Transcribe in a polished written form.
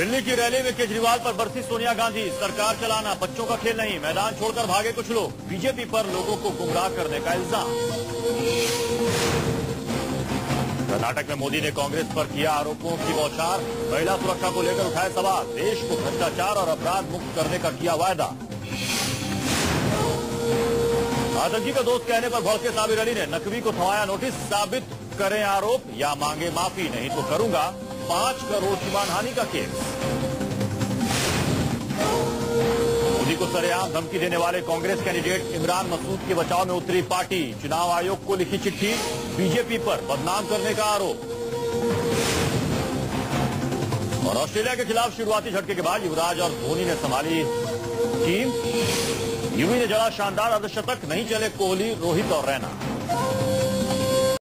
दिल्ली की रैली में केजरीवाल पर बरसी सोनिया गांधी। सरकार चलाना बच्चों का खेल नहीं, मैदान छोड़कर भागे कुछ लोग। बीजेपी पर लोगों को गुमराह करने का इल्जाम। कर्नाटक में मोदी ने कांग्रेस पर किया आरोपों की बौछार। महिला सुरक्षा को लेकर उठाए सवाल। देश को भ्रष्टाचार और अपराध मुक्त करने का किया वायदा। आतंकी का दोस्त कहने पर भड़के साबिर अली ने नकवी को थमाया नोटिस। साबित करें आरोप या मांगे माफी, नहीं तो करूंगा 5 करोड़ की मानहानि का केस। मोदी को सरेआम धमकी देने वाले कांग्रेस कैंडिडेट इमरान मसूद के बचाव में उतरी पार्टी। चुनाव आयोग को लिखी चिट्ठी। बीजेपी पर बदनाम करने का आरोप। और ऑस्ट्रेलिया के खिलाफ शुरुआती झटके के बाद युवराज और धोनी ने संभाली टीम। युवी ने जड़ा शानदार अर्धशतक, नहीं चले कोहली, रोहित और रैना।